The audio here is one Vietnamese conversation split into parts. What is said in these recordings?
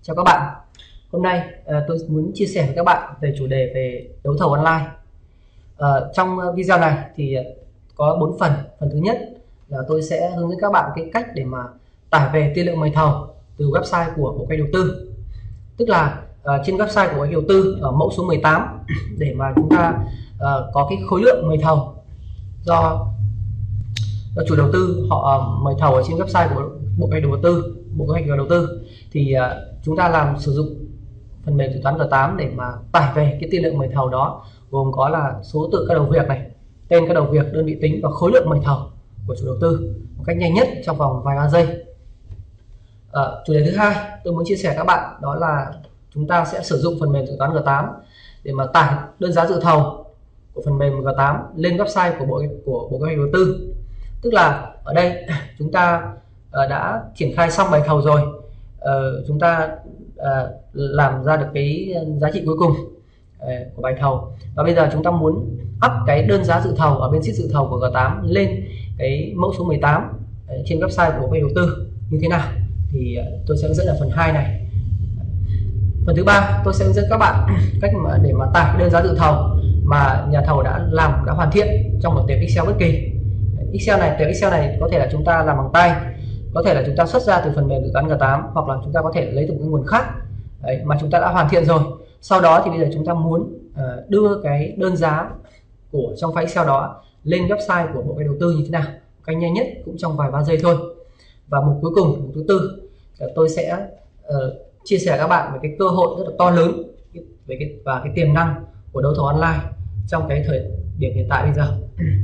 Chào các bạn. Hôm nay tôi muốn chia sẻ với các bạn về chủ đề về đấu thầu online. Trong video này thì có 4 phần. Phần thứ nhất là tôi sẽ hướng dẫn các bạn cái cách để mà tải về tư liệu mời thầu từ website của Bộ Kế hoạch Đầu tư. Tức là trên website của Bộ Kế hoạch Đầu tư ở mẫu số 18 để mà chúng ta có cái khối lượng mời thầu do chủ đầu tư họ mời thầu ở trên website của Bộ Kế hoạch Đầu tư thì chúng ta sử dụng phần mềm dự toán G8 để mà tải về cái tư liệu mời thầu đó, gồm có là số tự các đầu việc này, tên các đầu việc, đơn vị tính và khối lượng mời thầu của chủ đầu tư một cách nhanh nhất trong vòng vài ba giây. Chủ đề thứ hai tôi muốn chia sẻ các bạn đó là chúng ta sẽ sử dụng phần mềm dự toán G8 để mà tải đơn giá dự thầu của phần mềm G8 lên website của Bộ Kế hoạch Đầu tư. Tức là ở đây chúng ta đã triển khai xong bài thầu rồi, chúng ta làm ra được cái giá trị cuối cùng của bài thầu, và bây giờ chúng ta muốn up cái đơn giá dự thầu ở bên sheet dự thầu của G8 lên cái mẫu số 18 trên website của Bộ Kế hoạch Đầu tư như thế nào thì tôi sẽ hướng dẫn ở phần 2 này. Phần thứ ba tôi sẽ hướng dẫn các bạn cách để mà tải đơn giá dự thầu mà nhà thầu đã hoàn thiện trong một tệp Excel bất kỳ. Tệp Excel này có thể là chúng ta làm bằng tay, có thể là chúng ta xuất ra từ phần mềm dự toán G8, hoặc là chúng ta có thể lấy từ một nguồn khác mà chúng ta đã hoàn thiện rồi. Sau đó thì bây giờ chúng ta muốn đưa cái đơn giá của trong file Excel đó lên website của Bộ Kế hoạch Đầu tư như thế nào, cách nhanh nhất cũng trong vài ba giây thôi. Và mục cuối cùng, mục thứ tư, tôi sẽ chia sẻ các bạn về cái cơ hội rất là to lớn và cái tiềm năng của đấu thầu online trong cái thời điểm hiện tại bây giờ.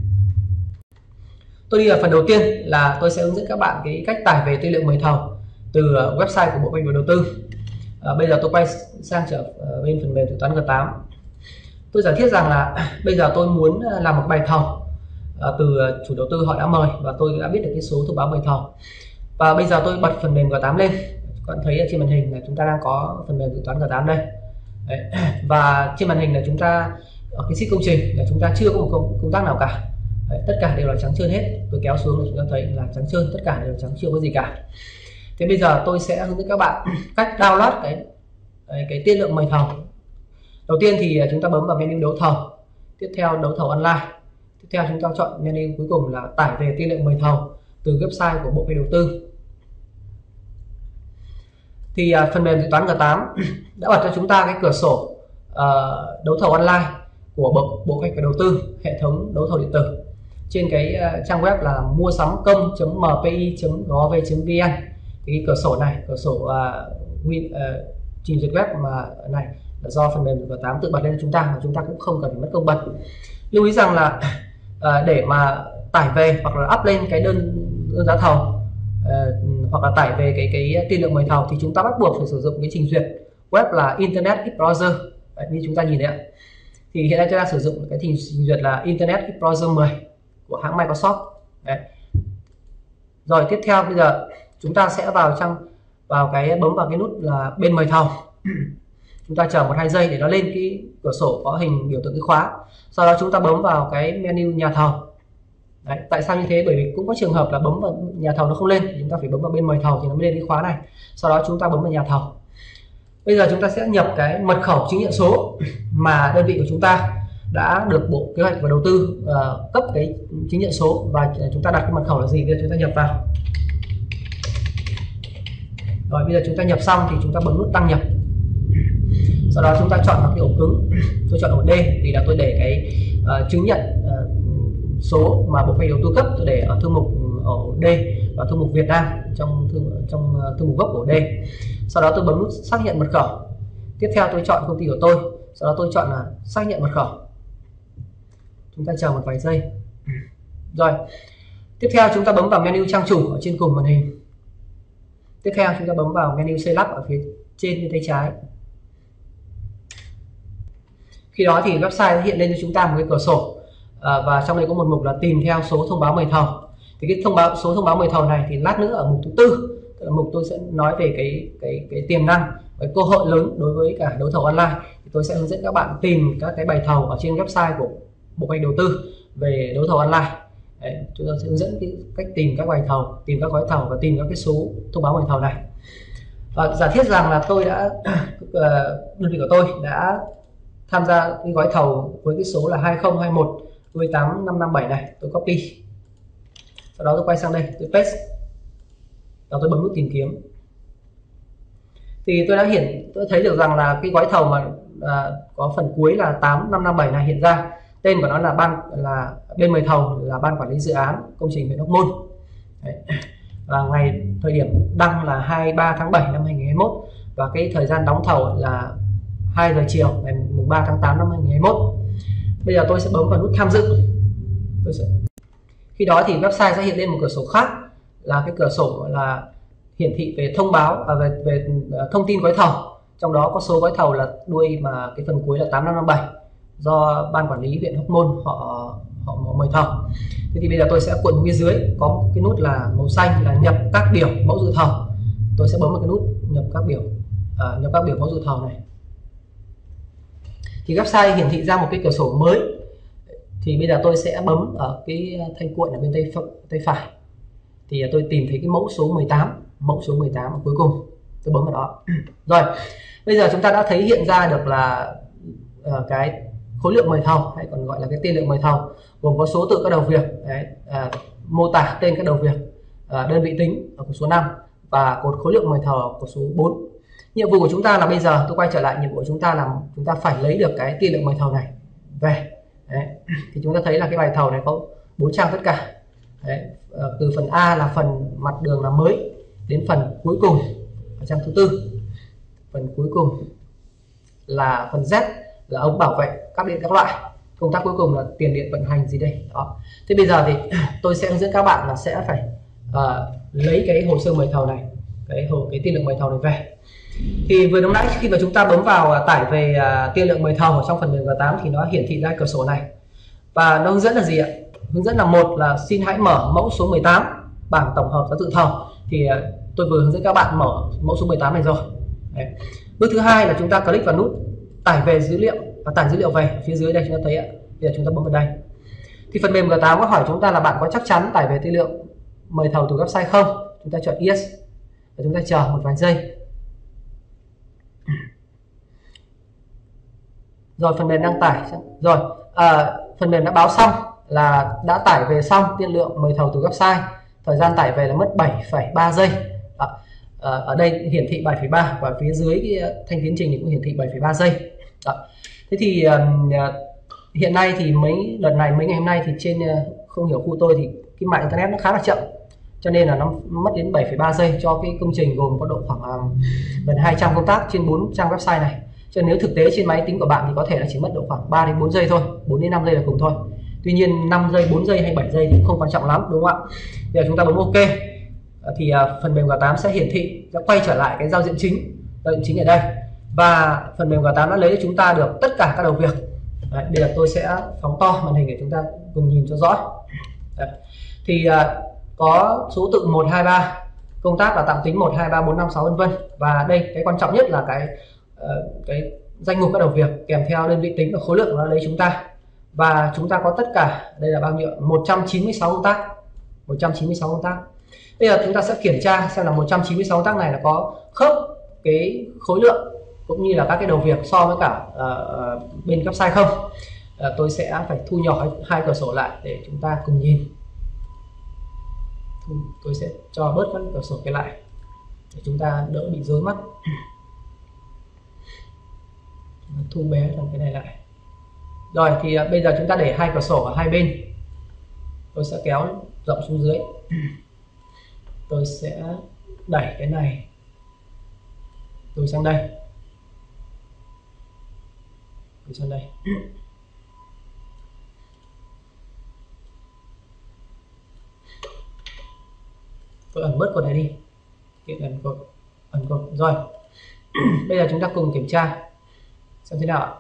Tôi đi vào phần đầu tiên là tôi sẽ hướng dẫn các bạn cái cách tải về tư liệu mời thầu từ website của Bộ Kế hoạch Đầu tư. Bây giờ tôi quay sang bên phần mềm dự toán G8. Tôi giải thích rằng là bây giờ tôi muốn làm một bài thầu từ chủ đầu tư họ đã mời, và tôi đã biết được cái số thông báo mời thầu. Và bây giờ tôi bật phần mềm G8 lên. Các bạn thấy ở trên màn hình là chúng ta đang có phần mềm dự toán G8 đây. Đấy. Và trên màn hình là chúng ta ở cái sheet công trình là chúng ta chưa có một công tác nào cả. Đấy, tất cả đều là trắng trơn hết. Tôi kéo xuống để chúng ta thấy là trắng trơn, tất cả đều là trắng, chưa có gì cả. Thế bây giờ tôi sẽ hướng dẫn các bạn cách download cái tiên lượng mời thầu. Đầu tiên thì chúng ta bấm vào menu đấu thầu, tiếp theo đấu thầu online, tiếp theo chúng ta chọn menu cuối cùng là tải về tiên lượng mời thầu từ website của Bộ Kế hoạch Đầu tư. Thì phần mềm dự toán G8 đã bật cho chúng ta cái cửa sổ đấu thầu online của Bộ Kế hoạch Đầu tư, hệ thống đấu thầu điện tử trên cái trang web là muasamcong.mpi.gov.vn. Thì cái cửa sổ này, cửa sổ trình duyệt web mà này là do phần mềm G8 tự bật lên cho chúng ta, mà chúng ta cũng không cần phải mất công bật. Lưu ý rằng là để mà tải về hoặc là up lên cái đơn giá thầu hoặc là tải về cái tiên lượng mời thầu thì chúng ta bắt buộc phải sử dụng cái trình duyệt web là Internet Explorer. Đấy, như chúng ta nhìn đấy ạ. Thì hiện nay chúng ta sử dụng cái trình duyệt là Internet Explorer 10 của hãng Microsoft. Đấy. Rồi tiếp theo bây giờ chúng ta sẽ bấm vào cái nút là bên mời thầu. Chúng ta chờ 1-2 giây để nó lên cái cửa sổ có hình biểu tượng cái khóa. Sau đó chúng ta bấm vào cái menu nhà thầu. Đấy, tại sao như thế? Bởi vì cũng có trường hợp là bấm vào nhà thầu nó không lên, chúng ta phải bấm vào bên mời thầu thì nó mới lên cái khóa này. Sau đó chúng ta bấm vào nhà thầu. Bây giờ chúng ta sẽ nhập cái mật khẩu chứng nhận số mà đơn vị của chúng ta đã được Bộ Kế hoạch và Đầu tư cấp cái chứng nhận số, và chúng ta đặt cái mật khẩu là gì? Bây giờ chúng ta nhập vào. Rồi bây giờ chúng ta nhập xong thì chúng ta bấm nút đăng nhập. Sau đó chúng ta chọn vào cái ổ cứng. Tôi chọn ổ D thì là tôi để cái chứng nhận số mà Bộ Kế hoạch Đầu tư cấp, tôi để ở thư mục ổ D và thư mục Việt Nam trong thư mục gốc của D. Sau đó tôi bấm nút xác nhận mật khẩu. Tiếp theo tôi chọn công ty của tôi. Sau đó tôi chọn là xác nhận mật khẩu. Chúng ta chờ một vài giây. Rồi. Tiếp theo chúng ta bấm vào menu trang chủ ở trên cùng màn hình. Tiếp theo chúng ta bấm vào menu xây lắp ở phía trên bên tay trái. Khi đó thì website hiện lên cho chúng ta một cái cửa sổ và trong đây có một mục là tìm theo số thông báo mời thầu. Thì cái số thông báo mời thầu này thì lát nữa ở mục thứ tư, tức là mục tôi sẽ nói về cái tiềm năng, cái cơ hội lớn đối với cả đấu thầu online. Thì tôi sẽ hướng dẫn các bạn tìm các cái bài thầu ở trên website của Bộ Kế hoạch Đầu tư về đấu thầu online. Đấy, chúng ta sẽ hướng dẫn cái cách tìm các bài thầu, tìm các gói thầu và tìm các cái số thông báo mời thầu này. Giả thiết rằng là tôi đã đơn vị của tôi đã tham gia cái gói thầu với cái số là 2021 đuôi 8557 này, tôi copy, sau đó tôi quay sang đây, tôi paste, và tôi bấm nút tìm kiếm. Thì tôi đã tôi thấy được rằng là cái gói thầu mà có phần cuối là 8557 này hiện ra, tên của nó là bên mời thầu là Ban Quản lý Dự án Công trình huyện Hóc Môn. Đấy. Và thời điểm đăng là 23 tháng 7 năm 2021, và cái thời gian đóng thầu là 2 giờ chiều ngày 3 tháng 8 năm 2021. Bây giờ tôi sẽ bấm vào nút tham dự. Khi đó thì website sẽ hiện lên một cửa sổ khác, là cái cửa sổ là hiển thị về thông báo về thông tin gói thầu, trong đó có số gói thầu là đuôi mà cái phần cuối là 8557 do Ban Quản lý huyện Hóc Môn họ mời thầu. Thế thì bây giờ tôi sẽ cuộn phía dưới có cái nút là màu xanh là nhập các biểu mẫu dự thầu. Tôi sẽ bấm vào cái nút nhập các biểu mẫu dự thầu này. Thì website hiển thị ra một cái cửa sổ mới. Thì bây giờ tôi sẽ bấm ở cái thanh cuộn ở bên tay phải. Thì tôi tìm thấy cái mẫu số 18 ở cuối cùng, tôi bấm vào đó. Rồi, bây giờ chúng ta đã thấy hiện ra được là cái khối lượng mời thầu, hay còn gọi là cái tiên lượng mời thầu, gồm có số tự các đầu việc, mô tả tên các đầu việc, đơn vị tính ở cột số 5 và cột khối lượng mời thầu ở cột số 4. Nhiệm vụ của chúng ta là bây giờ tôi quay trở lại, nhiệm vụ của chúng ta là chúng ta phải lấy được cái tiên lượng mời thầu này về. Đấy. Thì chúng ta thấy là cái bài thầu này có 4 trang tất cả. Đấy. Từ phần A là phần mặt đường làm mới đến phần cuối cùng ở trang thứ 4, phần cuối cùng là phần Z là ống bảo vệ các điện các loại, công tác cuối cùng là tiền điện vận hành gì đây đó. Thế bây giờ thì tôi sẽ hướng dẫn các bạn là sẽ phải lấy cái hồ sơ mời thầu này, cái tiên lượng mời thầu này về. Thì vừa lúc nãy khi mà chúng ta bấm vào tải về tiên lượng mời thầu ở trong phần mềm G8 thì nó hiển thị ra cửa sổ này, và nó hướng dẫn là gì ạ? Hướng dẫn là một là xin hãy mở mẫu số 18 bảng tổng hợp giá dự thầu. Thì tôi vừa hướng dẫn các bạn mở mẫu số 18 này rồi. Đấy. Bước thứ hai là chúng ta click vào nút tải về dữ liệu và tải dữ liệu về. Ở phía dưới đây chúng ta thấy ạ. Bây giờ chúng ta bấm vào đây. Thì phần mềm G8 có hỏi chúng ta là bạn có chắc chắn tải về tư liệu mời thầu từ website không? Chúng ta chọn yes và chúng ta chờ một vài giây. Rồi, phần mềm đang tải rồi. Phần mềm đã báo xong là đã tải về xong tiên lượng mời thầu từ website. Thời gian tải về là mất 7,3 giây. Ở đây hiển thị 7,3 và phía dưới cái thanh tiến trình thì cũng hiển thị 7,3 giây. Thế thì hiện nay thì mấy ngày hôm nay thì trên không hiểu khu tôi thì cái mạng internet nó khá là chậm, cho nên là nó mất đến 7,3 giây cho cái công trình gồm có độ khoảng gần 200 công tác trên 4 trang website này. Cho nên nếu thực tế trên máy tính của bạn thì có thể là chỉ mất độ khoảng 3 đến 4 giây thôi, 4 đến 5 giây là cùng thôi. Tuy nhiên 5 giây, 4 giây hay 7 giây thì không quan trọng lắm, đúng không ạ? Bây giờ chúng ta bấm OK thì phần mềm G8 sẽ hiển thị, sẽ quay trở lại cái giao diện chính ở đây, và phần mềm G8 đã lấy cho chúng ta được tất cả các đầu việc. Đấy, bây giờ tôi sẽ phóng to màn hình để chúng ta cùng nhìn cho rõ. Đấy. Thì có số tự 1, 2, 3, công tác là tạm tính 1, 2, 3, 4, 5, 6 vân vân. Và đây cái quan trọng nhất là cái danh mục các đầu việc kèm theo đơn vị tính và khối lượng nó lấy chúng ta. Và chúng ta có tất cả, đây là bao nhiêu? 196 công tác. 196 công tác. Bây giờ chúng ta sẽ kiểm tra xem là 196 công tác này là có khớp cái khối lượng cũng như là các cái đầu việc so với cả bên website không. Tôi sẽ phải thu nhỏ hai cửa sổ lại để chúng ta cùng nhìn. Tôi sẽ cho bớt các cửa sổ cái lại để chúng ta đỡ bị rối mắt. Thu bé thằng cái này lại. Rồi thì bây giờ chúng ta để hai cửa sổ ở hai bên. Tôi sẽ kéo rộng xuống dưới. Tôi sẽ đẩy cái này tôi sang đây. Tôi sang đây. Tôi ẩn bớt cột này đi. Ẩn cột. Rồi. Bây giờ chúng ta cùng kiểm tra xem thế nào ạ.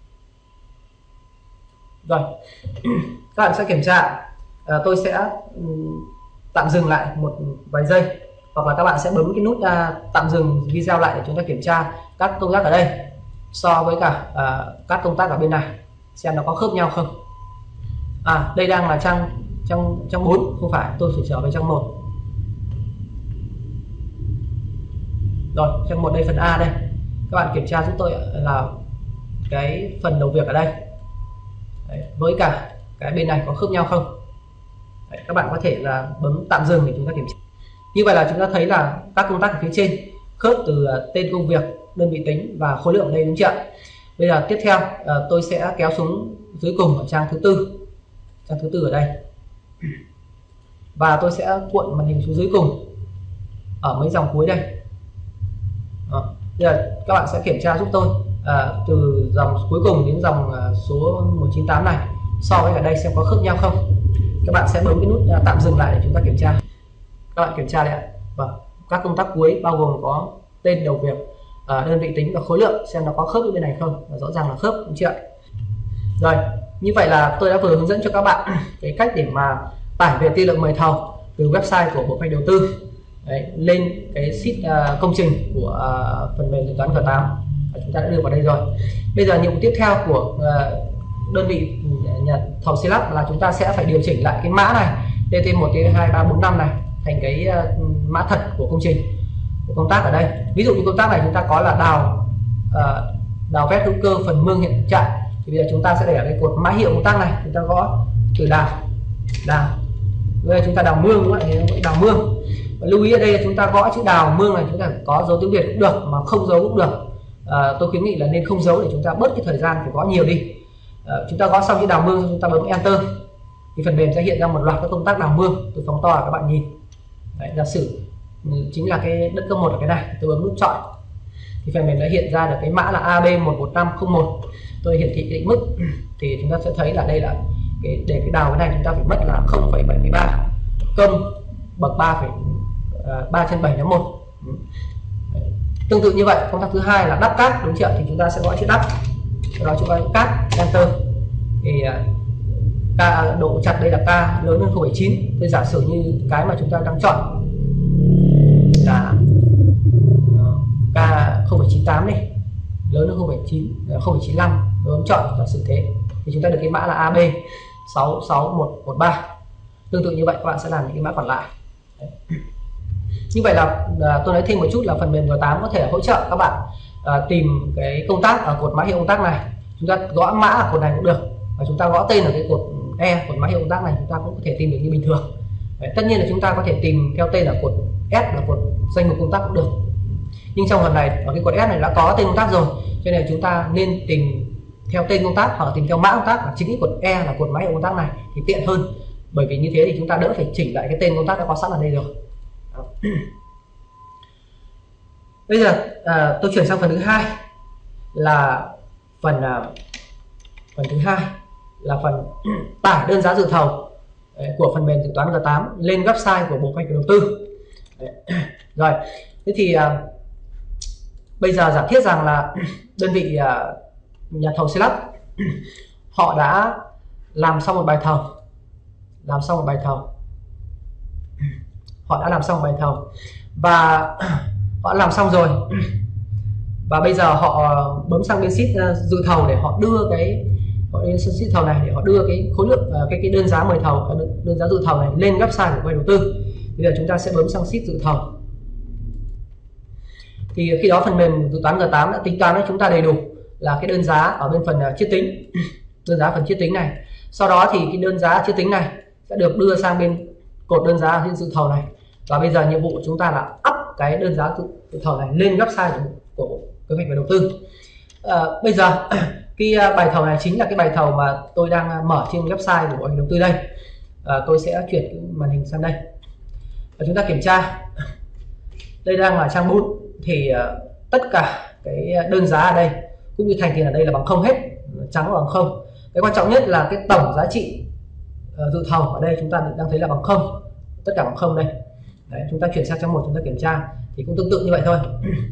Rồi. Các bạn sẽ kiểm tra. Tôi sẽ tạm dừng lại một vài giây, hoặc là các bạn sẽ bấm cái nút tạm dừng video lại để chúng ta kiểm tra các công tác ở đây so với cả các công tác ở bên này xem nó có khớp nhau không. Đây đang là trang 4, không phải, tôi phải trở về trang 1. Rồi, trong một đây phần A đây, các bạn kiểm tra giúp tôi là cái phần đầu việc ở đây. Đấy, với cả cái bên này có khớp nhau không. Đấy, các bạn có thể là bấm tạm dừng để chúng ta kiểm tra. Như vậy là chúng ta thấy là các công tác ở phía trên khớp từ tên công việc, đơn vị tính và khối lượng ở đây, đúng chưa? Bây giờ tiếp theo tôi sẽ kéo xuống dưới cùng ở trang thứ tư ở đây, và tôi sẽ cuộn màn hình xuống dưới cùng ở mấy dòng cuối đây. Đó. Bây giờ các bạn sẽ kiểm tra giúp tôi từ dòng cuối cùng đến dòng số 198 này so với ở đây xem có khớp nhau không. Các bạn sẽ bấm cái nút tạm dừng lại để chúng ta kiểm tra. Các bạn kiểm tra đây ạ. Vâng, các công tác cuối bao gồm có tên đầu việc, đơn vị tính và khối lượng, xem nó có khớp với bên này không. Và rõ ràng là khớp, đúng chưa? Rồi, như vậy là tôi đã vừa hướng dẫn cho các bạn cái cách để mà tải về tiên lượng mời thầu từ website của Bộ Kế hoạch Đầu tư lên cái sheet công trình của phần mềm dự toán G8. Chúng ta đã đưa vào đây rồi. Bây giờ nhiệm vụ tiếp theo của đơn vị nhà thầu xây lắp là chúng ta sẽ phải điều chỉnh lại cái mã này TT1, TT2, 3, 4, 5 này thành cái mã thật của công trình, của công tác ở đây. Ví dụ như công tác này chúng ta có là đào vét hữu cơ phần mương hiện trạng, thì bây giờ chúng ta sẽ để ở cái cột mã hiệu công tác này, chúng ta gõ từ đào. Bây giờ chúng ta đào mương, đúng không ạ? Đào mương. Và lưu ý ở đây là chúng ta gõ chữ đào mương này, chúng ta có dấu tiếng Việt cũng được mà không dấu cũng được. Tôi khuyến nghị là nên không dấu để chúng ta bớt cái thời gian phải gõ nhiều đi. Chúng ta gõ xong chữ đào mương, chúng ta bấm Enter thì phần mềm sẽ hiện ra một loạt các công tác đào mương. Tôi phóng to các bạn nhìn. Đấy, giả sử chính là cái đất cấp 1 ở cái này, tôi bấm nút chọn thì phần mềm đã hiện ra được cái mã là AB11501. Tôi hiển thị cái định mức thì chúng ta sẽ thấy là đây là để cái đào cái này chúng ta phải mất là 0,73 công bậc 3/7/1. Tương tự như vậy, công tác thứ hai là đắp cát, đúng chưa? Thì chúng ta sẽ gõ chữ đắp, sau đó chúng ta cát, Enter thì độ chặt đây là K lớn hơn 0,9. Tôi giả sử như cái mà chúng ta đang chọn là K 0,98 đi, lớn hơn 0,95, bấm chọn, giả sử thế thì chúng ta được cái mã là AB 66113. Tương tự như vậy các bạn sẽ làm những cái mã còn lại. Đấy. Như vậy là tôi nói thêm một chút là phần mềm G8 có thể hỗ trợ các bạn tìm cái công tác ở cột mã hiệu công tác này. Chúng ta gõ mã ở cột này cũng được, và chúng ta gõ tên ở cái cột E, cột mã hiệu công tác này, chúng ta cũng có thể tìm được như bình thường. Đấy, tất nhiên là chúng ta có thể tìm theo tên ở cột S là cột danh mục công tác cũng được. Nhưng trong phần này ở cái cột S này đã có tên công tác rồi, cho nên là chúng ta nên tìm theo tên công tác hoặc tìm theo mã công tác, là chính cái cột E là cột mã hiệu công tác này thì tiện hơn. Bởi vì như thế thì chúng ta đỡ phải chỉnh lại cái tên công tác đã có sẵn ở đây rồi. Đó. Bây giờ tôi chuyển sang phần thứ hai là phần thứ hai là phần tải đơn giá dự thầu của phần mềm dự toán G8 lên website của Bộ Kế hoạch Đầu tư. Rồi, thế thì bây giờ giả thiết rằng là đơn vị nhà thầu xây lắp họ đã làm xong một bài thầu, họ đã làm xong một bài thầu và họ làm xong rồi, và bây giờ họ bấm sang bên sheet dự thầu để họ đưa cái sheet thầu này để họ đưa cái khối lượng cái đơn giá mời thầu, đơn giá dự thầu này lên website của Bộ Đầu tư. Bây giờ chúng ta sẽ bấm sang sheet dự thầu. Thì khi đó phần mềm dự toán G8 đã tính toán cho chúng ta đầy đủ là cái đơn giá ở bên phần chiết tính, đơn giá phần chiết tính này. Sau đó thì cái đơn giá chiết tính này sẽ được đưa sang bên cột đơn giá trên dự thầu này, và bây giờ nhiệm vụ của chúng ta là up cái đơn giá dự thầu này lên website của Kế hoạch và Đầu tư. Bây giờ cái bài thầu này chính là cái bài thầu mà tôi đang mở trên website của Bộ Kế hoạch Đầu tư đây. Tôi sẽ chuyển cái màn hình sang đây và chúng ta kiểm tra. Đây đang là trang 4 thì tất cả cái đơn giá ở đây cũng như thành tiền ở đây là bằng không hết, trắng bằng không. Cái quan trọng nhất là cái tổng giá trị dự thầu ở đây chúng ta đang thấy là bằng không, tất cả bằng không đây. Đấy, chúng ta chuyển sang trang 1 chúng ta kiểm tra thì cũng tương tự như vậy thôi.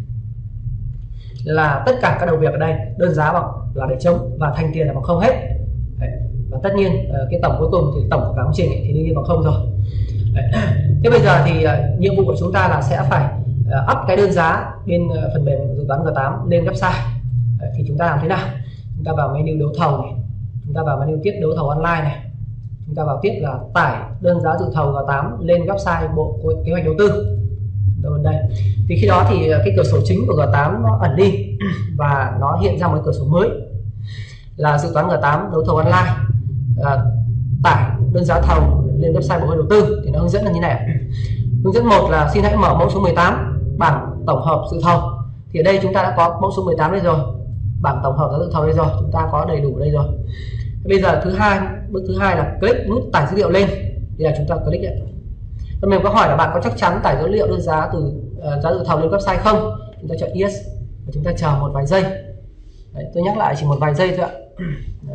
Là tất cả các đầu việc ở đây đơn giá bằng là để trống và thành tiền là bằng không hết. Đấy. Và tất nhiên cái tổng cuối cùng thì tổng của cả công trình thì đương nhiên bằng không rồi. Đấy. Thế bây giờ thì nhiệm vụ của chúng ta là sẽ phải up cái đơn giá bên phần mềm dự toán G8 lên website. Đấy. Thì chúng ta làm thế nào? Chúng ta vào menu đấu thầu này, chúng ta vào menu tiếp đấu thầu online này, chúng ta vào tiếp là tải đơn giá dự thầu G8 lên website Bộ Kế hoạch Đầu tư. Rồi đây. Thì khi đó thì cái cửa sổ chính của G8 nó ẩn đi và nó hiện ra một cửa sổ mới là dự toán G8 đấu thầu online. Tải đơn giá thầu lên website Bộ Kế hoạch Đầu tư thì nó hướng dẫn là như này. Hướng dẫn 1 là xin hãy mở mẫu số 18 bảng tổng hợp dự thầu. Thì ở đây chúng ta đã có mẫu số 18 đây rồi, bảng tổng hợp giá dự thầu đây rồi, chúng ta có đầy đủ đây rồi. Bây giờ bước thứ hai là click nút tải dữ liệu lên, thì là chúng ta click đấy. Còn mình có hỏi là bạn có chắc chắn tải dữ liệu đơn giá từ giá dự thầu lên website không? Chúng ta chọn yes và chúng ta chờ một vài giây. Đấy, tôi nhắc lại chỉ một vài giây thôi ạ. Đấy.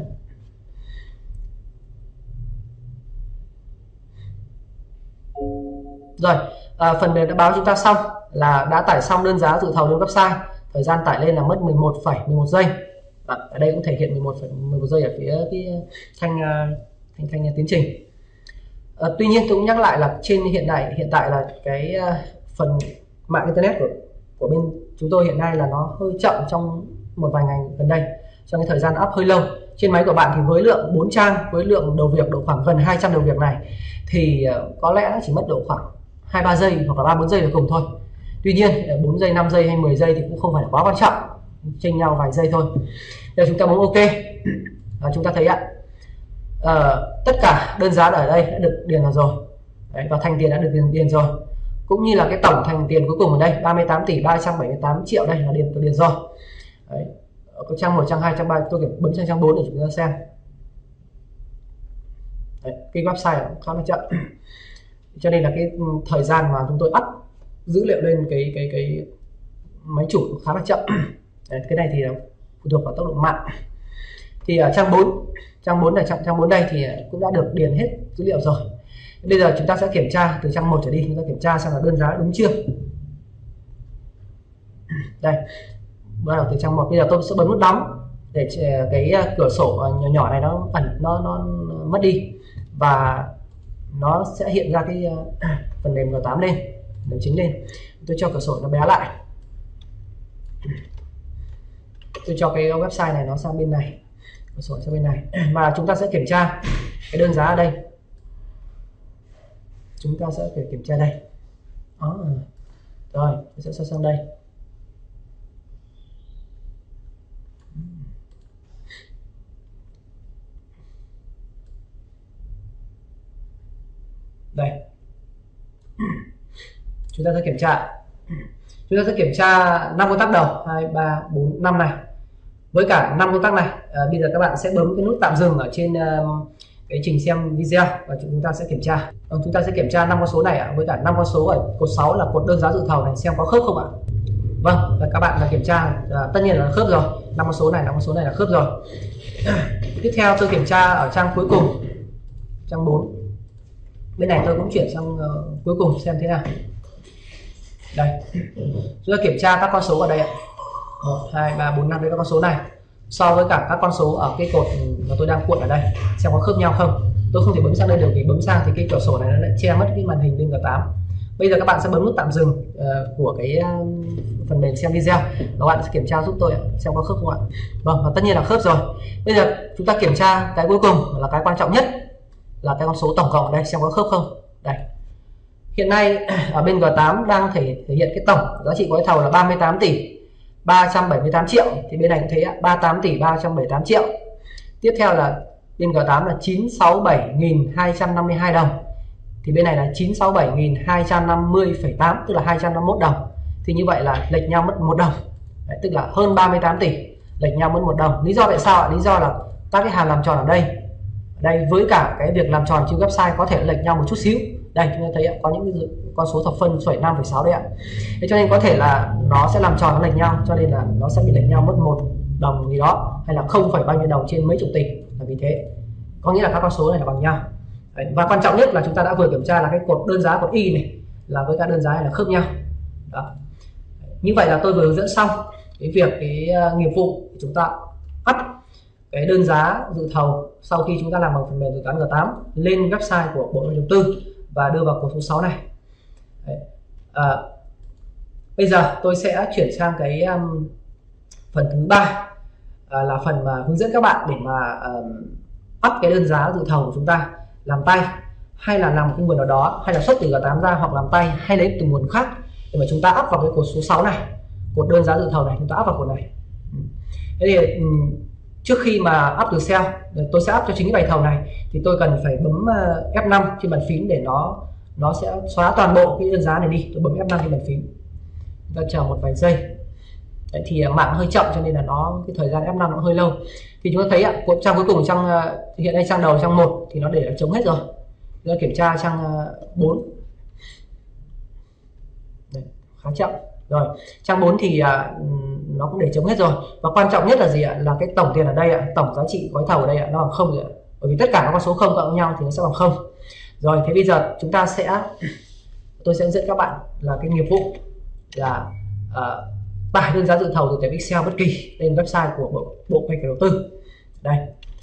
Rồi, phần mềm đã báo chúng ta xong là đã tải xong đơn giá dự thầu lên website. Thời gian tải lên là mất 11,11 giây. Ở đây cũng thể hiện 11,11 giây ở phía cái thanh tiến trình. Tuy nhiên tôi cũng nhắc lại là trên hiện tại là cái phần mạng internet của bên chúng tôi hiện nay là nó hơi chậm trong một vài ngày gần đây, trong cái thời gian up hơi lâu. Trên máy của bạn thì với lượng 4 trang, với lượng đầu việc độ khoảng gần 200 đầu việc này thì có lẽ nó chỉ mất độ khoảng 2-3 giây hoặc là 3-4 giây là cùng thôi. Tuy nhiên 4 giây, 5 giây hay 10 giây thì cũng không phải là quá quan trọng, chênh nhau vài giây thôi. Giờ chúng ta bấm OK. Chúng ta thấy ạ, tất cả đơn giá ở đây đã được điền vào rồi. Đấy, và thành tiền đã được điền rồi, cũng như là cái tổng thành tiền cuối cùng ở đây 38 tỷ 378 triệu đây là điền rồi. Đấy, có trang 1, trang 2, trang 3, tôi bấm sang trang 4 để chúng ta xem. Đấy, cái website khá là chậm cho nên là cái thời gian mà chúng tôi up dữ liệu lên cái máy chủ khá là chậm. Đấy, cái này thì phụ thuộc vào tốc độ mạng. Thì ở trang 4 này, trang 4 đây thì cũng đã được điền hết dữ liệu rồi. Bây giờ chúng ta sẽ kiểm tra từ trang 1 trở đi, chúng ta kiểm tra xem là đơn giá đúng chưa. Đây, bắt đầu từ trang 1. Bây giờ tôi sẽ bấm nút đóng để cái cửa sổ nhỏ này nó mất đi và nó sẽ hiện ra cái phần mềm G8 lên, đường chính lên. Tôi cho cửa sổ nó bé lại, tôi cho cái website này nó sang bên này, cửa sổ sang bên này, mà chúng ta sẽ kiểm tra cái đơn giá ở đây. Chúng ta sẽ phải kiểm tra đây. Đó. Rồi, tôi sẽ sang đây. Đây. Chúng ta sẽ kiểm tra. Chúng ta sẽ kiểm tra 5 công tắc đầu 2, 3, 4, 5 này. Với cả 5 công tắc này, bây giờ các bạn sẽ bấm cái nút tạm dừng ở trên cái trình xem video và chúng ta sẽ kiểm tra. Chúng ta sẽ kiểm tra 5 con số này với cả 5 con số ở cột 6 là cột đơn giá dự thầu này, xem có khớp không ạ? Vâng, và các bạn đã kiểm tra, tất nhiên là khớp rồi. 5 con số này, 5 con số này là khớp rồi. Tiếp theo tôi kiểm tra ở trang cuối cùng, trang 4. Bên này tôi cũng chuyển sang cuối cùng xem thế nào. Đây, chúng ta kiểm tra các con số ở đây ạ. 1, 2, 3, 4, 5 đây, các con số này so với cả các con số ở cái cột mà tôi đang cuộn ở đây xem có khớp nhau không. Tôi không thể bấm sang đây được, vì bấm sang thì cái cửa sổ này nó lại che mất cái màn hình bên G8. Bây giờ các bạn sẽ bấm nút tạm dừng của cái phần mềm xem video. Các bạn sẽ kiểm tra giúp tôi xem có khớp không ạ? Vâng, và tất nhiên là khớp rồi. Bây giờ chúng ta kiểm tra cái cuối cùng là cái quan trọng nhất, là cái con số tổng cộng ở đây xem có khớp không. Đây, hiện nay ở bên G8 đang thể hiện cái tổng giá trị gói thầu là 38 tỷ 378 triệu, thì bên này cũng thế, 38 tỷ 378 triệu. Tiếp theo là bên G8 là 967.252 đồng, thì bên này là 967.250,8, tức là 251 đồng. Thì như vậy là lệch nhau mất 1 đồng. Đấy, tức là hơn 38 tỷ lệch nhau mất 1 đồng. Lý do tại sao ạ? Lý do là các cái hàm làm tròn ở đây với cả cái việc làm tròn trên website có thể lệch nhau một chút xíu. Đây chúng ta thấy có những cái con số thập phân 5,6 đấy ạ. Thế cho nên có thể là nó sẽ làm tròn nó lệch nhau, cho nên là nó sẽ bị lệch nhau mất 1 đồng gì đó, hay là 0, bao nhiêu đồng trên mấy chục tỷ, là vì thế. Có nghĩa là các con số này là bằng nhau. Đấy, và quan trọng nhất là chúng ta đã vừa kiểm tra là cái cột đơn giá, cột Y này là với các đơn giá này là khớp nhau. Đó. Như vậy là tôi vừa hướng dẫn xong cái việc nghiệp vụ chúng ta up cái đơn giá dự thầu sau khi chúng ta làm bằng phần mềm dự toán G8 lên website của Bộ Kế hoạch Đầu tư và đưa vào cột số 6 này. Đấy. Bây giờ tôi sẽ chuyển sang cái phần thứ 3, là phần mà hướng dẫn các bạn để mà up cái đơn giá dự thầu của chúng ta làm tay, hay là làm một cái nguồn nào đó, hay là xuất từ G8 ra, hoặc làm tay hay lấy từ nguồn khác để mà chúng ta áp vào cái cột số 6 này, cột đơn giá dự thầu này, chúng ta áp vào cột này. Thế thì trước khi mà áp từ sell, tôi sẽ áp cho chính cái bài thầu này thì tôi cần phải bấm F5 trên bàn phím để nó sẽ xóa toàn bộ cái đơn giá này đi. Tôi bấm F5 trên bàn phím, chúng ta chờ một vài giây. Đấy, thì mạng hơi chậm cho nên là cái thời gian F5 nó hơi lâu. Thì chúng ta thấy trang cuối cùng, hiện nay trang đầu, trang 1 thì nó để là trống hết rồi. Chúng ta kiểm tra trang 4. Đấy, khá chậm. Rồi, trang 4 thì nó cũng để trống hết rồi. Và quan trọng nhất là gì ạ? Là cái tổng tiền ở đây tổng giá trị gói thầu ở đây nó bằng 0 rồi ạ. Bởi vì tất cả nó có số 0 cộng với nhau thì nó sẽ bằng 0. Rồi, thế bây giờ tôi sẽ hướng dẫn các bạn là cái nghiệp vụ là tải đơn giá dự thầu từ tệp Excel bất kỳ lên website của Bộ Kế hoạch Đầu tư. Đây.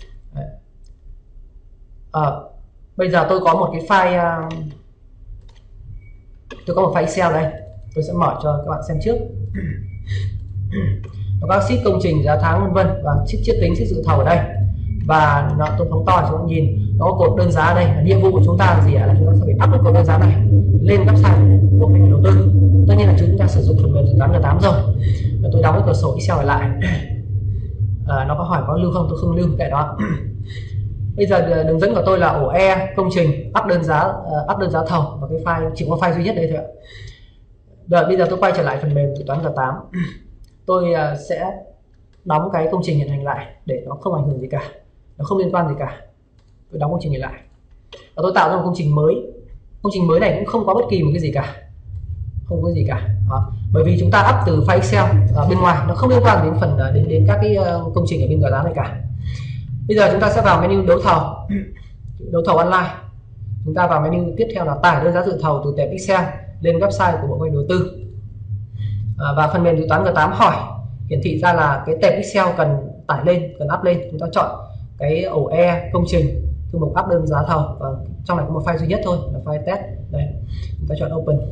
Bây giờ tôi có một cái file Excel đây. Tôi sẽ mở cho các bạn xem trước. Nó có sheet công trình, giá tháng vân vân, và sheet chiết tính, sheet dự thầu ở đây. Và tôi phóng to cho các bạn nhìn, nó có cột đơn giá ở đây. Nhiệm vụ của chúng ta là gì ạ? Là chúng ta sẽ phải up cột đơn giá này lên website của Bộ Kế hoạch Đầu tư. Tất nhiên là chúng ta sử dụng phần mềm dự toán G8 rồi. Và tôi đóng cái cửa sổ Excel lại. Nó có hỏi có lưu không, tôi không lưu, kệ đó. Bây giờ đường dẫn của tôi là ổ E công trình, up đơn giá thầu, và cái file chỉ có file duy nhất đây thôi ạ. Rồi bây giờ tôi quay trở lại phần mềm dự toán G8. Tôi sẽ đóng cái công trình hiện hành lại để nó không ảnh hưởng gì cả, nó không liên quan gì cả. Tôi đóng công trình này lại và tôi tạo ra một công trình mới. Công trình mới này cũng không có bất kỳ một cái gì cả, không có gì cả. Đó. Bởi vì chúng ta up từ file Excel ở bên ngoài, nó không liên quan đến đến các cái công trình ở bên G8 này cả. Bây giờ chúng ta sẽ vào menu đấu thầu online. Chúng ta vào menu tiếp theo là tải đơn giá dự thầu từ tệp Excel lên website của Bộ Kế hoạch Đầu tư. Và phần mềm dự toán G8 hỏi hiển thị ra là cái tệp Excel cần tải lên, cần up lên. Chúng ta chọn cái ổ E công trình, thư mục up đơn giá thầu, và trong này có một file duy nhất thôi là file test. Đây, chúng ta chọn open.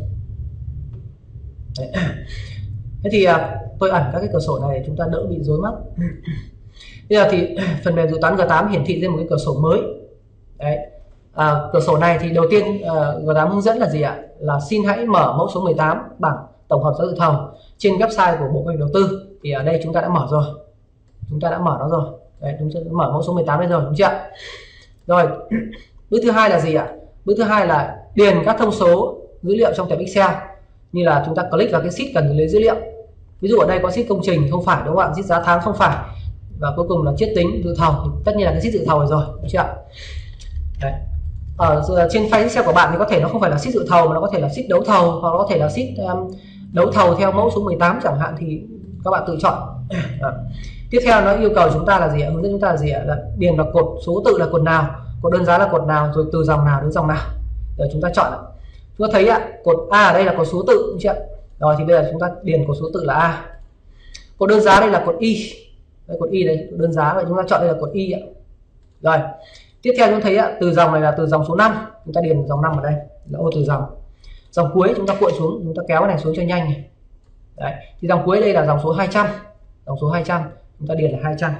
Đấy. Thế thì tôi ẩn các cái cửa sổ này để chúng ta đỡ bị rối mắt. Bây giờ thì phần mềm dự toán G8 hiển thị ra một cái cửa sổ mới. Đấy. Cửa sổ này thì đầu tiên G8 hướng dẫn là gì ạ? Là xin hãy mở mẫu số 18 bảng tổng hợp giá dự thầu trên website của Bộ Kế hoạch Đầu tư. Thì ở đây chúng ta đã mở rồi, chúng ta đã mở nó rồi. Đấy, chúng ta đã mở mẫu số 18 đây rồi, đúng chưa ạ? Rồi, bước thứ hai là gì ạ? Bước thứ hai là điền các thông số dữ liệu trong tệp Excel, như là chúng ta click vào cái sheet cần lấy dữ liệu. Ví dụ ở đây có sheet công trình không phải, đúng không ạ? Sheet giá tháng không phải, và cuối cùng là chiết tính dự thầu, tất nhiên là cái sheet dự thầu rồi, đúng chưa ạ? Đấy. Ở trên file Excel của bạn thì có thể nó không phải là sheet dự thầu, mà nó có thể là sheet đấu thầu, hoặc nó có thể là sheet đấu thầu theo mẫu số 18 chẳng hạn, thì các bạn tự chọn. Tiếp theo nó yêu cầu chúng ta là gì ạ? Hướng dẫn chúng ta là gì ạ? Là điền vào cột số tự là cột nào, cột đơn giá là cột nào, rồi từ dòng nào đến dòng nào. Rồi chúng ta chọn. Chúng ta thấy ạ, cột A ở đây là cột số tự, đúng chưa? Rồi thì bây giờ chúng ta điền cột số tự là A. Cột đơn giá đây là cột Y. Đây, cột Y đây, đơn giá, vậy chúng ta chọn đây là cột Y ạ. Rồi. Tiếp theo chúng thấy ạ, từ dòng này là từ dòng số 5, chúng ta điền dòng 5 ở đây là ô từ dòng. Dòng cuối chúng ta cuộn xuống, chúng ta kéo cái này xuống cho nhanh này. Đấy, thì dòng cuối đây là dòng số 200. Dòng số 200 chúng ta điền là 200.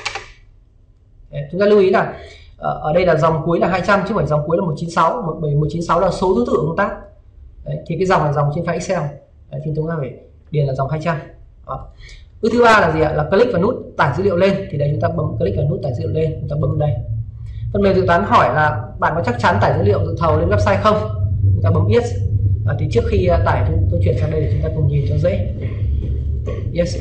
Đấy, chúng ta lưu ý là ở đây là dòng cuối là 200 chứ không phải dòng cuối là 196. 196 là số thứ tự công tác. Đấy, thì cái dòng là dòng trên file Excel. Đấy, thì chúng ta phải điền là dòng 200. Đó. Bước thứ ba là gì ạ? Là click vào nút tải dữ liệu lên. Thì đây chúng ta bấm click vào nút tải dữ liệu lên, chúng ta bấm đây. Phần mềm dự toán hỏi là bạn có chắc chắn tải dữ liệu dự thầu lên website không? Chúng ta bấm yes. Thì trước khi tải tôi chuyển sang đây để chúng ta cùng nhìn cho dễ. Yes.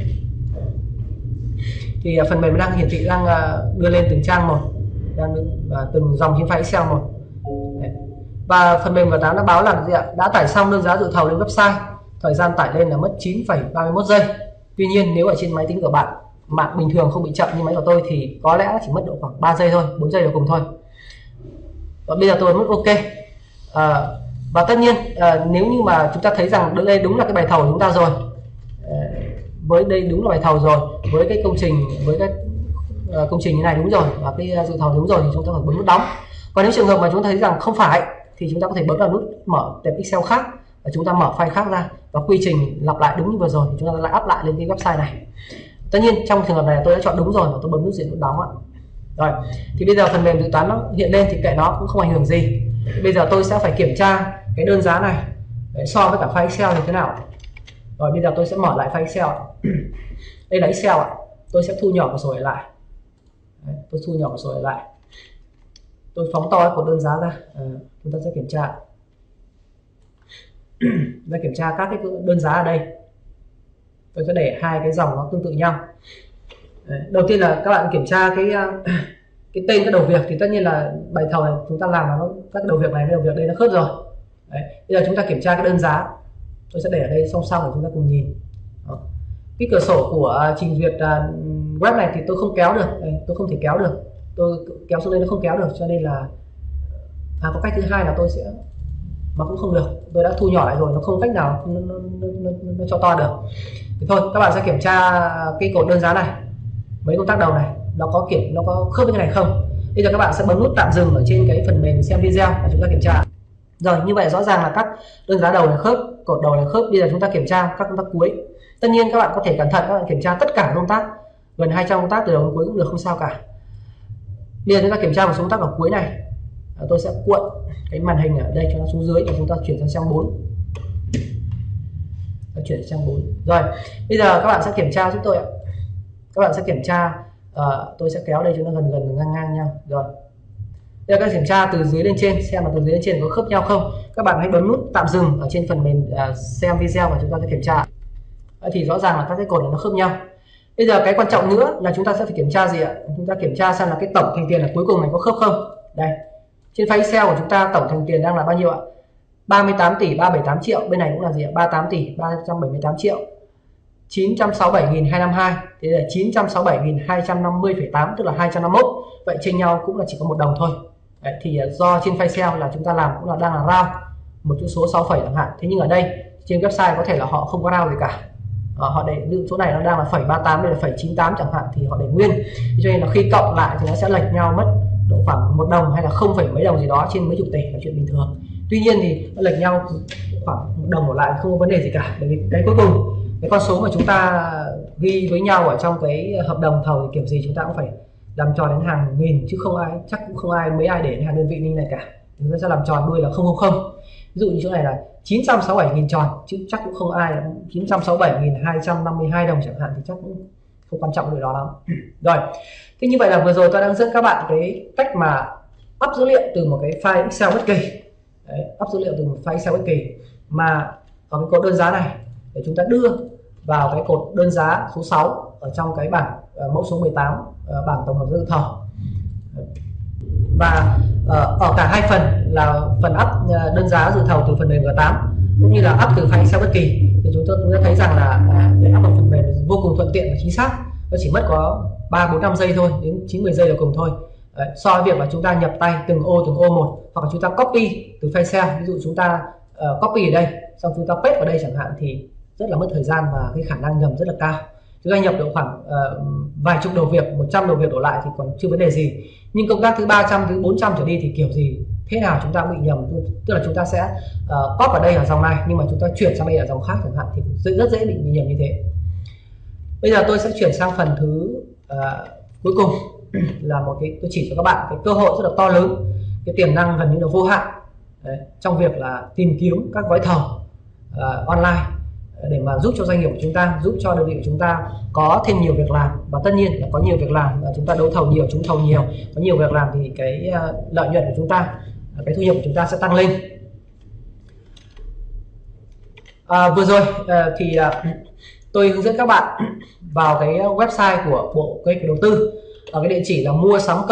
Thì phần mềm đang hiển thị, đang đưa lên từng trang một, từng dòng trên file Excel một. Đấy. Và phần mềm G8 đã báo là gì ạ? Đã tải xong đơn giá dự thầu lên website. Thời gian tải lên là mất 9,31 giây. Tuy nhiên nếu ở trên máy tính của bạn, mạng bình thường không bị chậm như máy của tôi, thì có lẽ chỉ mất độ khoảng 3 giây thôi, 4 giây là cùng thôi. Và bây giờ tôi bấm OK. Và tất nhiên nếu như mà chúng ta thấy rằng đây đúng là cái bài thầu của chúng ta rồi, với đây đúng là bài thầu rồi, với cái công trình, với cái công trình như này đúng rồi, và cái dự thầu đúng rồi, thì chúng ta phải bấm nút đóng. Còn nếu trường hợp mà chúng ta thấy rằng không phải thì chúng ta có thể bấm vào nút mở tệp Excel khác và chúng ta mở file khác ra, và quy trình lặp lại đúng như vừa rồi thì chúng ta lại up lại lên cái website này. Tất nhiên trong trường hợp này tôi đã chọn đúng rồi và tôi bấm nút diện nút đóng ạ. Rồi thì bây giờ phần mềm dự toán nó hiện lên thì kệ nó, cũng không ảnh hưởng gì. Bây giờ tôi sẽ phải kiểm tra cái đơn giá này Đấy, so với cả file Excel thì thế nào. Rồi bây giờ tôi sẽ mở lại file Excel. Đây là Excel ạ. Tôi sẽ thu nhỏ một số lại. Đấy, tôi thu nhỏ một số lại. Tôi phóng to cái cột đơn giá ra. Chúng ta sẽ kiểm tra. Chúng ta kiểm tra các cái đơn giá ở đây. Tôi sẽ để hai cái dòng nó tương tự nhau. Đấy, đầu tiên là các bạn kiểm tra cái tên cái đầu việc, thì tất nhiên là bài thầu này chúng ta làm là các đầu việc này với đầu việc đây nó khớp rồi. Đấy, bây giờ chúng ta kiểm tra cái đơn giá. Tôi sẽ để ở đây song song để chúng ta cùng nhìn. Đó. Cái cửa sổ của trình duyệt web này thì tôi không kéo được. Đây, tôi không thể kéo được. Tôi kéo xuống đây nó không kéo được, cho nên là có cách thứ hai là tôi sẽ, mà cũng không được, tôi đã thu nhỏ lại rồi, nó không cách nào nó cho to được. Thì thôi các bạn sẽ kiểm tra cái cột đơn giá này, mấy công tác đầu này nó có khớp với cái này không. Bây giờ các bạn sẽ bấm nút tạm dừng ở trên cái phần mềm xem video và chúng ta kiểm tra. Rồi, như vậy rõ ràng là các đơn giá đầu này khớp, cột đầu này khớp. Bây giờ chúng ta kiểm tra các công tác cuối. Tất nhiên các bạn có thể cẩn thận, các bạn kiểm tra tất cả công tác, gần 200 công tác từ đầu đến cuối cũng được, không sao cả. Bây giờ chúng ta kiểm tra một số công tác ở cuối này. Tôi sẽ cuộn cái màn hình ở đây cho nó xuống dưới và chúng ta chuyển sang trang 4. Chuyển sang 4. Rồi, bây giờ các bạn sẽ kiểm tra giúp tôi ạ. Các bạn sẽ kiểm tra, tôi sẽ kéo đây cho nó gần ngang nhau. Rồi. Bây giờ các bạn kiểm tra từ dưới lên trên, xem là từ dưới lên trên có khớp nhau không. Các bạn hãy bấm nút tạm dừng ở trên phần mềm xem video và chúng ta sẽ kiểm tra. Thì rõ ràng là các cái cột này nó khớp nhau. Bây giờ cái quan trọng nữa là chúng ta sẽ phải kiểm tra gì ạ? Chúng ta kiểm tra xem là cái tổng thành tiền ở cuối cùng này có khớp không. Đây. Trên file Excel của chúng ta tổng thành tiền đang là bao nhiêu ạ? 38 tỷ 378 triệu. Bên này cũng là gì ạ? 38 tỷ 378 triệu. 967.252. Thế là 967.250,8, tức là 251. Vậy chênh nhau cũng là chỉ có một đồng thôi. Đấy, thì do trên file Excel là chúng ta làm cũng là đang là round một chữ số 6 phẩy chẳng hạn. Thế nhưng ở đây trên website có thể là họ không có round gì cả. Họ để ví dụ chỗ này nó đang là phẩy 38, đây là phẩy 98 chẳng hạn, thì họ để nguyên. Cho nên là khi cộng lại thì nó sẽ lệch nhau mất độ khoảng 1 đồng hay là 0, mấy đồng gì đó trên mấy chục tỷ là chuyện bình thường. Tuy nhiên thì nó lệch nhau khoảng 1 đồng đổ lại không có vấn đề gì cả, bởi vì cái cuối cùng cái con số mà chúng ta ghi với nhau ở trong cái hợp đồng thầu thì kiểu gì chúng ta cũng phải làm tròn đến hàng nghìn, chứ không ai, chắc cũng không mấy ai để hàng đơn vị như này cả. Chúng ta sẽ làm tròn đuôi là 000. Ví dụ như chỗ này là 967.000 tròn, chứ chắc cũng không ai 967.252 đồng chẳng hạn, thì chắc cũng không quan trọng điều đó lắm. Rồi, thế như vậy là vừa rồi tôi đang dẫn các bạn cái cách mà up dữ liệu từ một cái file Excel bất kỳ. Đấy, up dữ liệu từ một file Excel bất kỳ mà ở cái cột đơn giá này để chúng ta đưa vào cái cột đơn giá số 6 ở trong cái bảng mẫu số 18 bảng tổng hợp dự thầu. Và ở cả hai phần là phần up đơn giá dự thầu từ phần mềm G8 cũng như là up từ file Excel bất kỳ, thì chúng ta thấy rằng là để up vào phần mềm vô cùng thuận tiện và chính xác. Nó chỉ mất có 3-4-5 giây thôi, đến 9-10 giây là cùng thôi. Đấy, so với việc mà chúng ta nhập tay từng ô một, hoặc là chúng ta copy từ file Excel. Ví dụ chúng ta copy ở đây xong chúng ta paste vào đây chẳng hạn, thì rất là mất thời gian và cái khả năng nhầm rất là cao. Chúng ta nhập được khoảng vài chục đầu việc, 100 đầu việc đổ lại thì còn chưa vấn đề gì. Nhưng công tác thứ 300 thứ 400 trở đi thì kiểu gì thế nào chúng ta cũng bị nhầm. Tức là chúng ta sẽ copy ở đây ở dòng này nhưng mà chúng ta chuyển sang đây ở dòng khác chẳng hạn, thì rất dễ bị nhầm như thế. Bây giờ tôi sẽ chuyển sang phần thứ cuối cùng là một cái, tôi chỉ cho các bạn cái cơ hội rất là to lớn, cái tiềm năng gần như là vô hạn. Đấy, trong việc là tìm kiếm các gói thầu online để mà giúp cho doanh nghiệp của chúng ta, giúp cho đơn vị của chúng ta có thêm nhiều việc làm. Và tất nhiên là có nhiều việc làm, chúng ta đấu thầu nhiều, trúng thầu nhiều, có nhiều việc làm thì cái lợi nhuận của chúng ta, cái thu nhập của chúng ta sẽ tăng lên. Vừa rồi thì tôi hướng dẫn các bạn vào cái website của Bộ Kế hoạch Đầu tư ở cái địa chỉ là mua sắm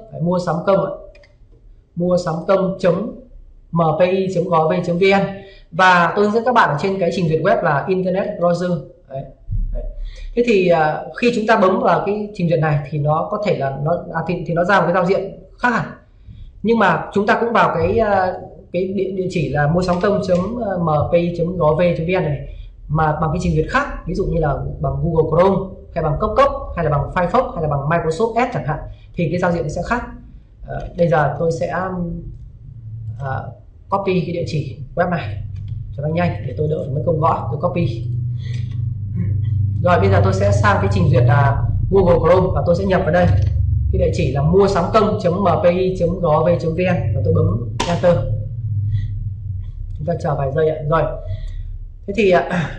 công.mpi.gov.vn, và tôi hướng dẫn các bạn ở trên cái trình duyệt web là Internet Browser. Thế thì khi chúng ta bấm vào cái trình duyệt này thì nó có thể là thì nó ra một cái giao diện khác hẳn, nhưng mà chúng ta cũng vào cái địa chỉ là mua sắm công.mpi.gov.vn này mà bằng cái trình duyệt khác, ví dụ như là bằng Google Chrome hay bằng Cốc hay là bằng Firefox hay là bằng Microsoft Edge chẳng hạn, thì cái giao diện sẽ khác. Bây giờ tôi sẽ copy cái địa chỉ web này cho nó nhanh để tôi đỡ mấy công gõ. Tôi copy rồi, bây giờ tôi sẽ sang cái trình duyệt là Google Chrome và tôi sẽ nhập vào đây cái địa chỉ là mua sắm công.mpi.gov.vn và tôi bấm Enter. Chúng ta chờ vài giây ạ. Rồi, thế thì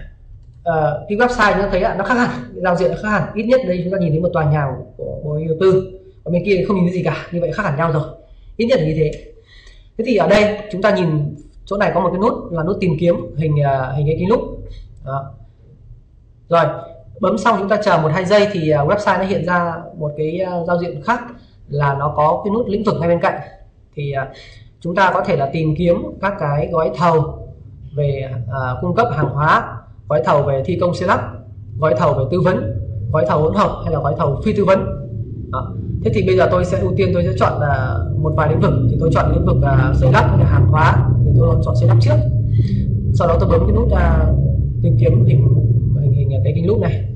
cái website chúng ta thấy nó khác hẳn, giao diện nó khác hẳn. Ít nhất đây chúng ta nhìn thấy một tòa nhà của Bộ Đầu tư, và bên kia không nhìn thấy gì cả, như vậy khác hẳn nhau rồi, ít nhất là như thế. Thế thì ở đây chúng ta nhìn chỗ này có một cái nút là nút tìm kiếm hình cái kính lúp. Đó. Rồi bấm xong chúng ta chờ 1-2 giây thì website nó hiện ra một cái giao diện khác, là nó có cái nút lĩnh vực ngay bên cạnh. Thì chúng ta có thể là tìm kiếm các cái gói thầu về cung cấp hàng hóa, gói thầu về thi công xây lắp, gói thầu về tư vấn, gói thầu hỗn hợp hay là gói thầu phi tư vấn. Đó. Thế thì bây giờ tôi sẽ ưu tiên, tôi sẽ chọn một vài lĩnh vực. Thì tôi chọn lĩnh vực xây lắp hay là hàng hóa, thì tôi chọn xây lắp trước. Sau đó tôi bấm cái nút tìm kiếm hình cái kính lúp này.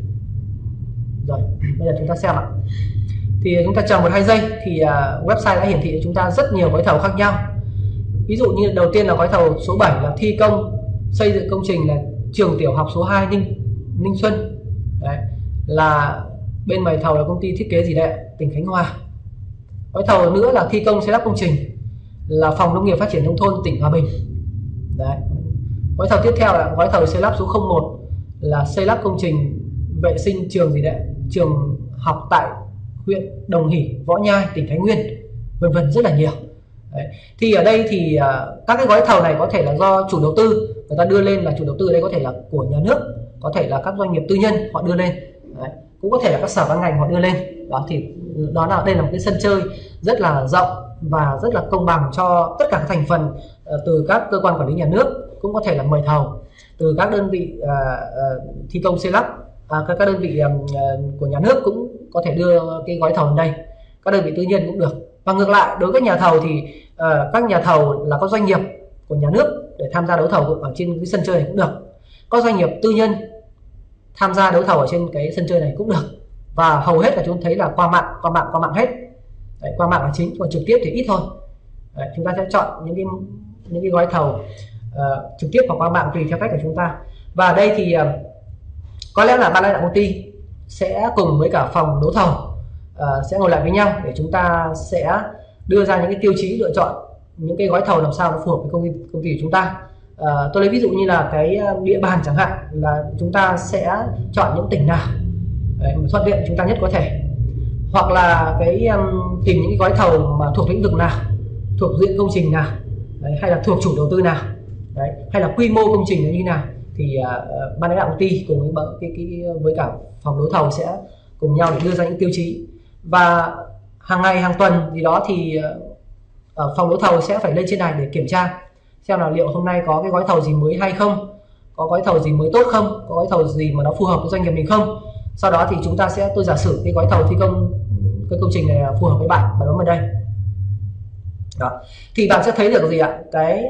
Rồi bây giờ chúng ta xem ạ. Thì chúng ta chờ 1-2 giây thì website đã hiển thị cho chúng ta rất nhiều gói thầu khác nhau. Ví dụ như đầu tiên là gói thầu số 7 là thi công xây dựng công trình là trường tiểu học số 2 Ninh Xuân. Đấy, là bên mời thầu là công ty thiết kế gì đây, tỉnh Khánh Hòa. Gói thầu nữa là thi công xây lắp công trình là phòng nông nghiệp phát triển nông thôn tỉnh Hòa Bình. Đấy. Gói thầu tiếp theo là gói thầu xây lắp số 01 là xây lắp công trình vệ sinh trường gì đấy, trường học tại huyện Đồng Hỷ, Võ Nhai, tỉnh Thái Nguyên, vân vân, rất là nhiều. Đấy. Thì ở đây thì các cái gói thầu này có thể là do chủ đầu tư người ta đưa lên, là chủ đầu tư ở đây có thể là của nhà nước, có thể là các doanh nghiệp tư nhân họ đưa lên. Đấy. Cũng có thể là các sở ban ngành họ đưa lên. Đó thì đây là một cái sân chơi rất là rộng và rất là công bằng cho tất cả các thành phần, từ các cơ quan quản lý nhà nước, cũng có thể là mời thầu, từ các đơn vị thi công xây lắp, các đơn vị của nhà nước cũng có thể đưa cái gói thầu lên đây, các đơn vị tư nhân cũng được. Và ngược lại, đối với nhà thầu thì các nhà thầu là có doanh nghiệp của nhà nước để tham gia đấu thầu ở trên cái sân chơi này cũng được, có doanh nghiệp tư nhân tham gia đấu thầu ở trên cái sân chơi này cũng được. Và hầu hết là chúng thấy là qua mạng hết. Đấy, qua mạng là chính, còn trực tiếp thì ít thôi. Đấy, chúng ta sẽ chọn những cái gói thầu trực tiếp hoặc qua mạng tùy theo cách của chúng ta. Và ở đây thì có lẽ là ban lãnh đạo công ty sẽ cùng với cả phòng đấu thầu sẽ ngồi lại với nhau để chúng ta sẽ đưa ra những cái tiêu chí lựa chọn những cái gói thầu làm sao nó phù hợp với công ty của chúng ta. Tôi lấy ví dụ như là cái địa bàn chẳng hạn, là chúng ta sẽ chọn những tỉnh nào thuận tiện chúng ta nhất có thể, hoặc là tìm những cái gói thầu mà thuộc lĩnh vực nào, thuộc diện công trình nào, hay là thuộc chủ đầu tư nào, hay là quy mô công trình như thế nào. Thì ban lãnh đạo công ty cùng với cả phòng đấu thầu sẽ cùng nhau để đưa ra những tiêu chí. Và hàng ngày, hàng tuần gì đó thì phòng đấu thầu sẽ phải lên trên này để kiểm tra xem là liệu hôm nay có cái gói thầu gì mới hay không, có gói thầu gì mới tốt không, có gói thầu gì mà nó phù hợp với doanh nghiệp mình không. Sau đó thì tôi giả sử cái gói thầu thi công cái công trình này phù hợp với bạn bấm vào đây. Đó. Thì bạn sẽ thấy được gì ạ? Cái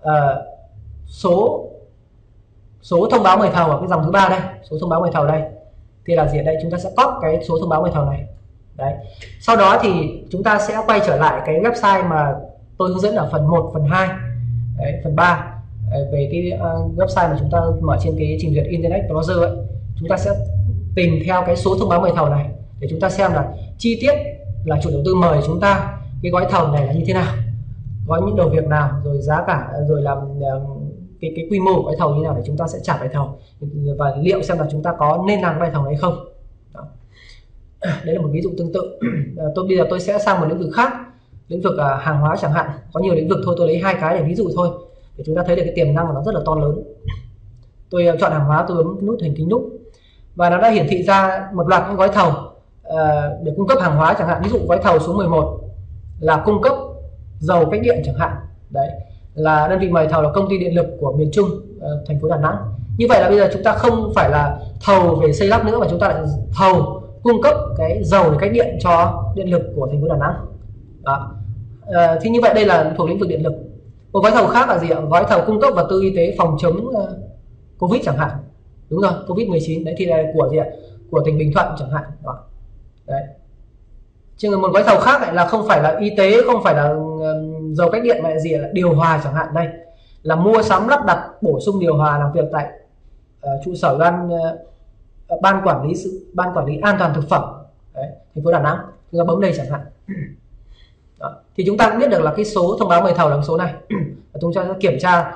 số thông báo mời thầu ở cái dòng thứ 3 đây, số thông báo mời thầu đây. Thì là gì ở đây? Chúng ta sẽ copy cái số thông báo mời thầu này. Đấy. Sau đó thì chúng ta sẽ quay trở lại cái website mà tôi hướng dẫn ở phần 1, phần 2, phần 3 về cái website mà chúng ta mở trên cái trình duyệt Internet Browser ấy. Chúng ta sẽ tìm theo cái số thông báo mời thầu này để chúng ta xem là chi tiết là chủ đầu tư mời chúng ta cái gói thầu này là như thế nào, có những đầu việc nào, rồi giá cả, rồi làm cái quy mô của gói thầu như nào để chúng ta sẽ trả bài thầu, và liệu xem là chúng ta có nên làm bài thầu này hay không. Đó. Đấy là một ví dụ tương tự. Bây giờ tôi sẽ sang một lĩnh vực khác, lĩnh vực hàng hóa chẳng hạn. Có nhiều lĩnh vực thôi, tôi lấy 2 cái để ví dụ thôi để chúng ta thấy được cái tiềm năng của nó rất là to lớn. Tôi chọn hàng hóa, tôi bấm nút hình kính núp và nó đã hiển thị ra một loạt những gói thầu để cung cấp hàng hóa chẳng hạn. Ví dụ gói thầu số 11 là cung cấp dầu cách điện chẳng hạn. Đấy, là đơn vị mời thầu là công ty điện lực của miền Trung, thành phố Đà Nẵng. Như vậy là bây giờ chúng ta không phải là thầu về xây lắp nữa, mà chúng ta lại thầu cung cấp cái dầu để cách điện cho điện lực của thành phố Đà Nẵng. Đó. Thì như vậy đây là thuộc lĩnh vực điện lực. Một gói thầu khác là gì ạ? Gói thầu cung cấp vật tư y tế phòng chống Covid chẳng hạn. Đúng rồi, Covid-19. Đấy thì là của gì ạ? Của tỉnh Bình Thuận chẳng hạn. Đó. Đấy. Chứ một gói thầu khác lại là không phải là y tế, không phải là dầu cách điện, mà là gì ạ? Là điều hòa chẳng hạn. Đây là mua sắm lắp đặt bổ sung điều hòa làm việc tại trụ sở ban quản lý an toàn thực phẩm. Đấy, thành phố Đà Nẵng. Chúng ta bấm đây chẳng hạn. Đó. Thì chúng ta cũng biết được là cái số thông báo mời thầu là số này. Và chúng ta sẽ kiểm tra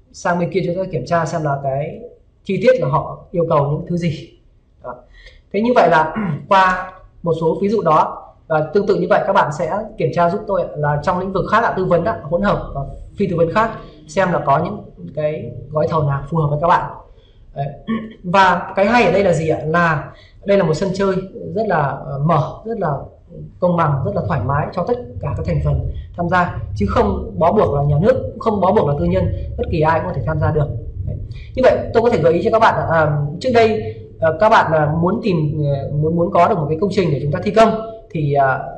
sang bên kia chúng ta kiểm tra xem là cái chi tiết là họ yêu cầu những thứ gì. Đó. Thế như vậy là qua một số ví dụ đó, và tương tự như vậy các bạn sẽ kiểm tra giúp tôi là trong lĩnh vực khác là tư vấn hỗn hợp và phi tư vấn khác, xem là có những cái gói thầu nào phù hợp với các bạn. Đấy. Và cái hay ở đây là gì ạ? Là đây là một sân chơi rất là mở, rất là công bằng, rất là thoải mái cho tất cả các thành phần tham gia, chứ không bó buộc là nhà nước, cũng không bó buộc là tư nhân, bất kỳ ai cũng có thể tham gia được. Đấy. Như vậy tôi có thể gợi ý cho các bạn trước đây các bạn muốn có được một cái công trình để chúng ta thi công thì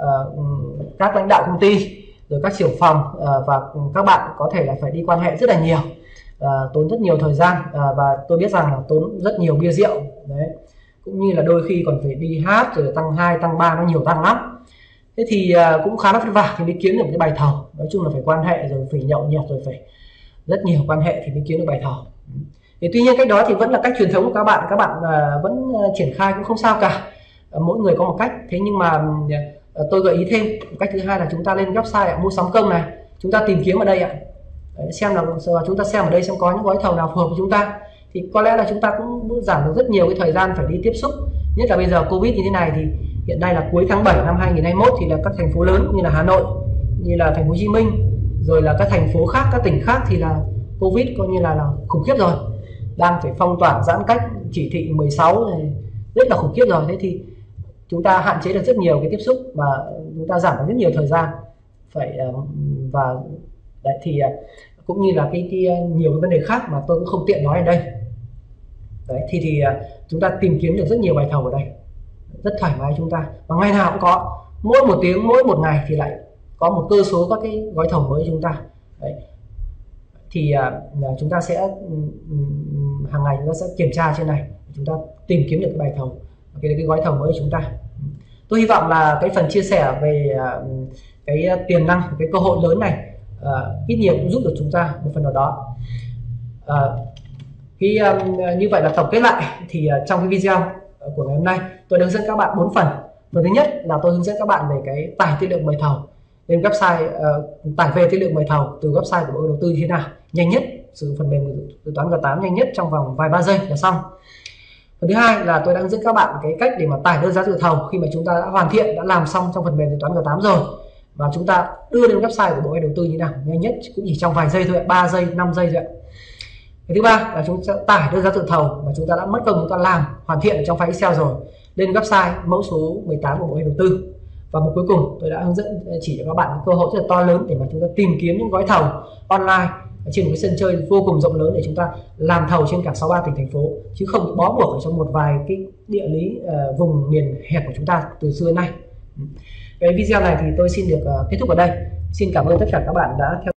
các lãnh đạo công ty rồi các trưởng phòng và các bạn có thể là phải đi quan hệ rất là nhiều, tốn rất nhiều thời gian, và tôi biết rằng là tốn rất nhiều bia rượu. Đấy. Cũng như là đôi khi còn phải đi hát rồi tăng 2, tăng 3, nó nhiều tăng lắm. Thế thì cũng khá là vất vả thì mới kiếm được cái bài thầu. Nói chung là phải quan hệ rồi phải nhậu nhẹt rồi phải rất nhiều quan hệ thì mới kiếm được bài thầu. Thì tuy nhiên cách đó thì vẫn là cách truyền thống của các bạn vẫn triển khai cũng không sao cả, mỗi người có một cách. Thế nhưng mà tôi gợi ý thêm cách thứ hai là chúng ta lên website mua sắm công này, chúng ta tìm kiếm ở đây ạ. Đấy, xem là chúng ta xem ở đây xem có những gói thầu nào phù hợp với chúng ta, thì có lẽ là chúng ta cũng giảm được rất nhiều cái thời gian phải đi tiếp xúc, nhất là bây giờ Covid như thế này. Thì hiện nay là cuối tháng 7 năm 2021 thì là các thành phố lớn như là Hà Nội, như là thành phố Hồ Chí Minh, rồi là các thành phố khác, các tỉnh khác thì là Covid coi như là khủng khiếp rồi, đang phải phong tỏa giãn cách, chỉ thị 16 này rất là khủng khiếp rồi. Thế thì chúng ta hạn chế được rất nhiều cái tiếp xúc và chúng ta giảm được rất nhiều thời gian phải và đấy thì cũng như là cái nhiều cái vấn đề khác mà tôi cũng không tiện nói ở đây. Đấy thì chúng ta tìm kiếm được rất nhiều bài thầu ở đây, rất thoải mái chúng ta, và ngày nào cũng có, mỗi một tiếng, mỗi một ngày thì lại có một cơ số các cái gói thầu mới chúng ta. Đấy. Thì chúng ta sẽ hàng ngày chúng ta sẽ kiểm tra trên này, chúng ta tìm kiếm được cái bài thầu, cái gói thầu mới của chúng ta. Tôi hy vọng là cái phần chia sẻ về cái tiềm năng, cái cơ hội lớn này ít nhiều cũng giúp được chúng ta một phần nào đó. Như vậy là tổng kết lại thì trong cái video của ngày hôm nay tôi đã hướng dẫn các bạn 4 phần. Phần thứ nhất là tôi hướng dẫn các bạn về cái tải tư liệu mời thầu lên website, tải về tư liệu mời thầu từ website của Bộ Đầu tư như thế nào nhanh nhất, sử dụng phần mềm dự toán G8 nhanh nhất trong vòng vài ba giây là xong. Phần thứ hai là tôi đã hướng dẫn các bạn cái cách để mà tải đơn giá dự thầu khi mà chúng ta đã hoàn thiện, đã làm xong trong phần mềm dự toán G8 rồi, và chúng ta đưa lên website của Bộ Đầu tư như thế nào nhanh nhất, cũng chỉ trong vài giây thôi, 3 giây, 5 giây thôi ạ. Cái thứ ba là chúng ta tải đơn giá dự thầu mà chúng ta đã mất công chúng ta làm hoàn thiện ở trong file Excel rồi, lên website mẫu số 18 của Bộ Đầu tư. Và một cuối cùng tôi đã hướng dẫn chỉ cho các bạn cơ hội rất là to lớn để mà chúng ta tìm kiếm những gói thầu online trên một cái sân chơi vô cùng rộng lớn để chúng ta làm thầu trên cả 63 tỉnh thành phố, chứ không bó buộc ở trong một vài cái địa lý vùng miền hẹp của chúng ta từ xưa đến nay. Cái video này thì tôi xin được kết thúc ở đây. Xin cảm ơn tất cả các bạn đã theo